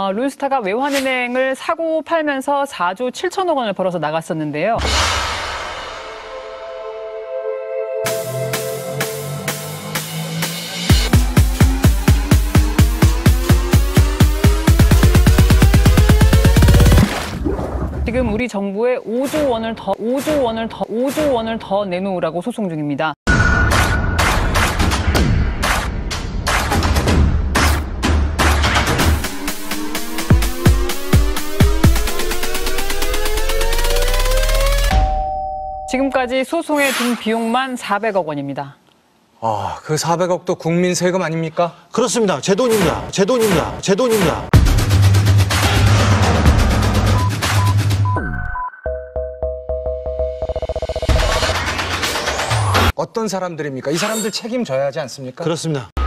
룬스타가 외환은행을 사고 팔면서 4조 7천억 원을 벌어서 나갔었는데요. 지금 우리 정부에 5조 원을 더 내놓으라고 소송 중입니다. 지금까지 소송에 든 비용만 400억 원입니다. 그 400억도 국민 세금 아닙니까? 그렇습니다. 제 돈입니다. 제 돈입니다. 제 돈입니다. 어떤 사람들입니까? 이 사람들 책임져야 하지 않습니까? 그렇습니다.